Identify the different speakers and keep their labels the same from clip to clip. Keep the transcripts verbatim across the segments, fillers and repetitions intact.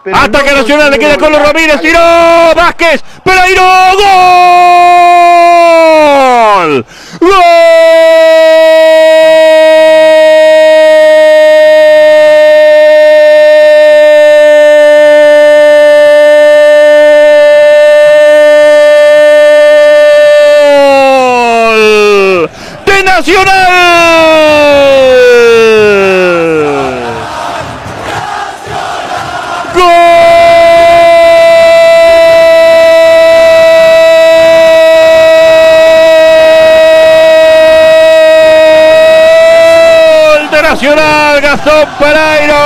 Speaker 1: pero
Speaker 2: Ataque
Speaker 1: no
Speaker 2: Nacional, le queda Colo Ramírez, tiró Vázquez, Pereiro, ¡gol! ¡Gol! ¡De Nacional! Nacional, Gastón Pereiro.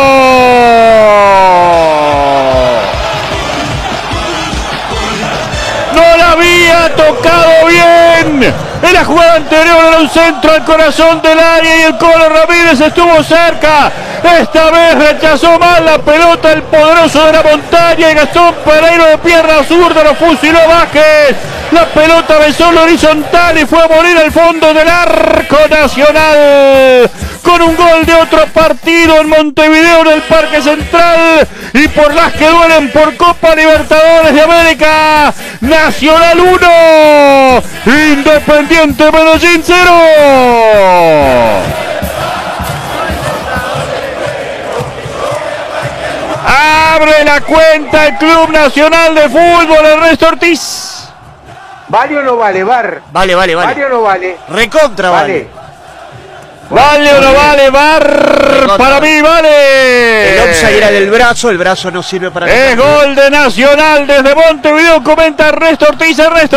Speaker 2: No la había tocado bien. En la jugada anterior era un centro al corazón del área y el Colo Ramírez estuvo cerca. Esta vez rechazó mal la pelota el poderoso de la montaña y Gastón Pereiro de pierna zurda lo fusiló Vázquez. La pelota besó la horizontal y fue a morir al fondo del arco Nacional. Con un gol de otro partido en Montevideo en el Parque Central y por las que duelen por Copa Libertadores de América. Nacional uno, Independiente Medellín cero. Abre la cuenta el Club Nacional de Fútbol, Ernesto Ortiz.
Speaker 1: ¿Vale o no vale, Bar?
Speaker 3: Vale, vale, vale.
Speaker 1: ¿Vale o no vale?
Speaker 3: Recontra vale.
Speaker 1: Vale,
Speaker 2: ¿Vale o no vale, Bar? Para mí vale.
Speaker 3: El offside era del brazo, el brazo no sirve para
Speaker 2: Es
Speaker 3: nada.
Speaker 2: gol de Nacional desde Montevideo, comenta Ernesto Ortiz. Ernesto.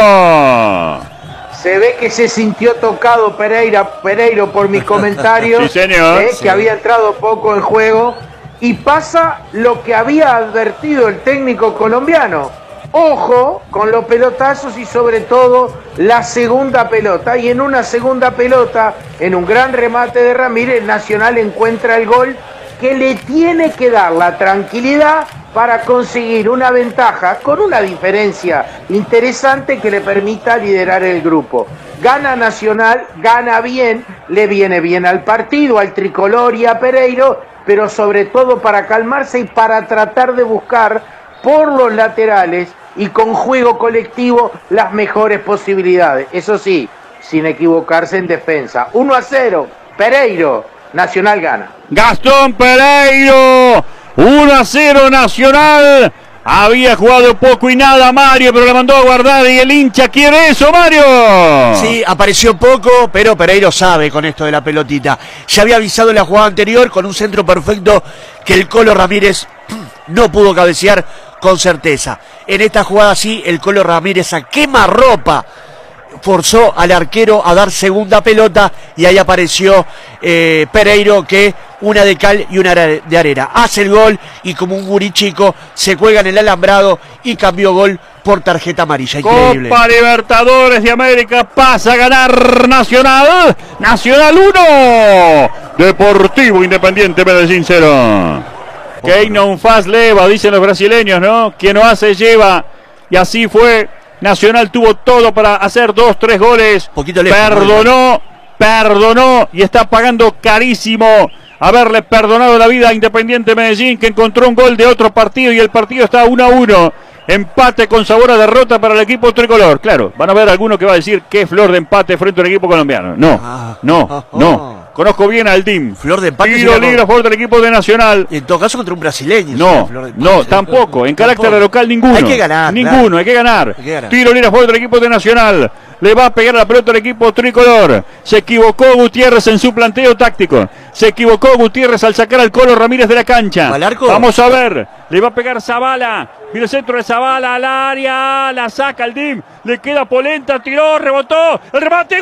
Speaker 1: Se ve que se sintió tocado Pereira, Pereiro por mi comentario.
Speaker 2: Sí, señor.
Speaker 1: eh,
Speaker 2: Sí.
Speaker 1: Que había entrado poco en juego. Y pasa lo que había advertido el técnico colombiano. Ojo con los pelotazos y sobre todo la segunda pelota. Y en una segunda pelota, en un gran remate de Ramírez, Nacional encuentra el gol que le tiene que dar la tranquilidad para conseguir una ventaja con una diferencia interesante que le permita liderar el grupo. Gana Nacional, gana bien, le viene bien al partido, al tricolor y a Pereiro, pero sobre todo para calmarse y para tratar de buscar por los laterales y con juego colectivo las mejores posibilidades. Eso sí, sin equivocarse en defensa. uno a cero, Pereiro, Nacional gana.
Speaker 2: Gastón Pereiro, uno a cero Nacional. Había jugado poco y nada Mario, pero la mandó a guardar y el hincha quiere eso, Mario.
Speaker 3: Sí, apareció poco, pero Pereiro sabe con esto de la pelotita. Ya había avisado en la jugada anterior con un centro perfecto que el Colo Ramírez no pudo cabecear con certeza. En esta jugada sí, el Colo Ramírez a quemarropa forzó al arquero a dar segunda pelota y ahí apareció eh, Pereiro, que una de cal y una de arena. Hace el gol y como un gurí chico se cuelga en el alambrado y cambió gol por tarjeta amarilla. Increíble.
Speaker 2: Copa Libertadores de América pasa a ganar Nacional. Nacional uno, Deportivo Independiente Medellín cero. Que non faz leva, dicen los brasileños, ¿no? Quien no hace lleva. Y así fue. Nacional tuvo todo para hacer dos, tres goles.
Speaker 3: Poquito lejos,
Speaker 2: perdonó, perdonó y está pagando carísimo haberle perdonado la vida a Independiente Medellín, que encontró un gol de otro partido y el partido está uno a uno. Empate con sabor a derrota para el equipo tricolor. Claro, van a ver alguno que va a decir qué flor de empate frente al equipo colombiano. No,
Speaker 3: Ah,
Speaker 2: no,
Speaker 3: oh, oh.
Speaker 2: no. Conozco bien al D I M.
Speaker 3: Flor de empate.
Speaker 2: Tiro libre a favor del equipo de Nacional.
Speaker 3: En todo caso contra un brasileño.
Speaker 2: No,
Speaker 3: Flor de
Speaker 2: no,
Speaker 3: empate.
Speaker 2: tampoco. En carácter
Speaker 3: Tampoco.
Speaker 2: de local ninguno.
Speaker 3: Hay que ganar.
Speaker 2: Ninguno,
Speaker 3: claro.
Speaker 2: hay que ganar.
Speaker 3: Hay que ganar.
Speaker 2: Tiro libre a favor del equipo de Nacional. Le va a pegar la pelota al equipo tricolor. Se equivocó Gutiérrez en su planteo táctico. Se equivocó Gutiérrez al sacar al Colo Ramírez de la cancha.
Speaker 3: ¿Al arco?
Speaker 2: Vamos a ver. Le va a pegar Zavala. Mira el centro de Zavala al área. La saca el D I M. Le queda Polenta. Tiró, rebotó. El remate.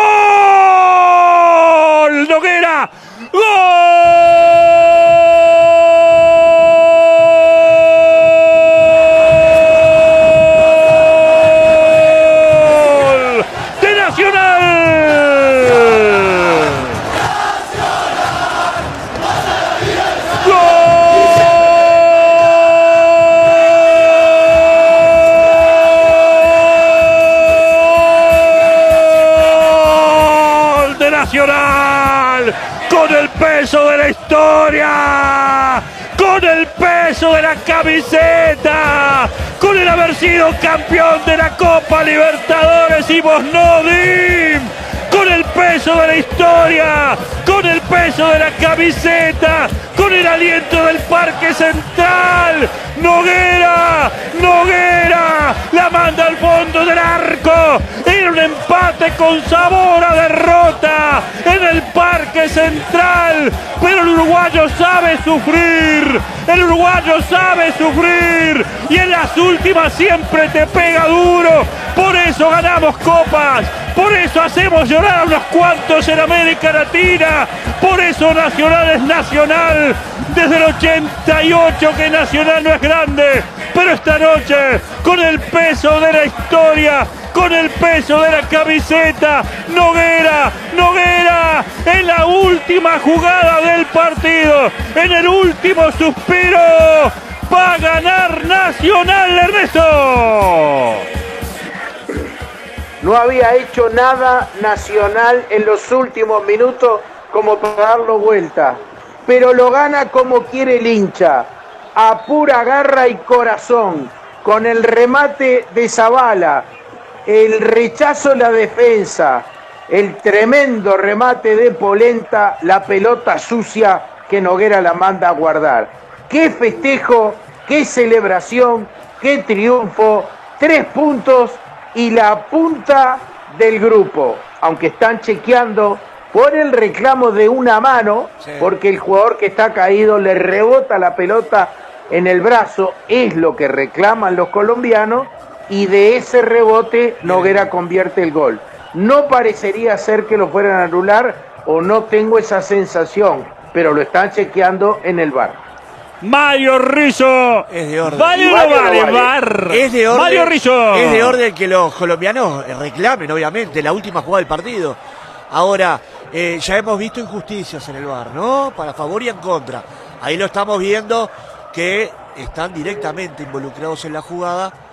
Speaker 2: ¡Gol! Noguera. ¡Gol! ¡De Nacional! ¡Gol de Nacional! Con el peso de la historia, con el peso peso de la camiseta, con el haber sido campeón de la Copa Libertadores y vos no, Dim, con el peso de la historia, con el peso de la camiseta, con el aliento del Parque Central. Noguera, Noguera, la manda al fondo del arco. Era un empate con sabor a derrota en el Parque Central, pero el uruguayo sabe sufrir, el uruguayo sabe sufrir y en las últimas siempre te pega duro. Por eso ganamos copas, por eso hacemos llorar a unos cuantos en América Latina, por eso Nacional es Nacional. Desde el ochenta y ocho que Nacional no es grande, pero esta noche, con el peso de la historia, con el peso de la camiseta, Noguera, Noguera, en la última jugada del partido, en el último suspiro, va a ganar Nacional, Ernesto.
Speaker 1: No había hecho nada Nacional en los últimos minutos como para darlo vuelta, pero lo gana como quiere el hincha, a pura garra y corazón, con el remate de Zabala, el rechazo en la defensa, el tremendo remate de Polenta, la pelota sucia que Noguera la manda a guardar. ¡Qué festejo, qué celebración, qué triunfo! Tres puntos y la punta del grupo, aunque están chequeando por el reclamo de una mano, sí, porque el jugador que está caído le rebota la pelota en el brazo, es lo que reclaman los colombianos, y de ese rebote Noguera convierte el gol. No parecería ser que lo fueran a anular, o no tengo esa sensación, pero lo están chequeando en el V A R.
Speaker 2: Mario Rizzo.
Speaker 3: Es de orden.
Speaker 2: Vale,
Speaker 3: Vale,
Speaker 2: vale,
Speaker 3: vale.
Speaker 2: vale.
Speaker 3: Es de orden.
Speaker 2: Mario Rizzo.
Speaker 3: Es de orden que los colombianos reclamen, obviamente, la última jugada del partido. Ahora, eh, ya hemos visto injusticias en el V A R, ¿no? Para favor y en contra. Ahí lo estamos viendo que están directamente involucrados en la jugada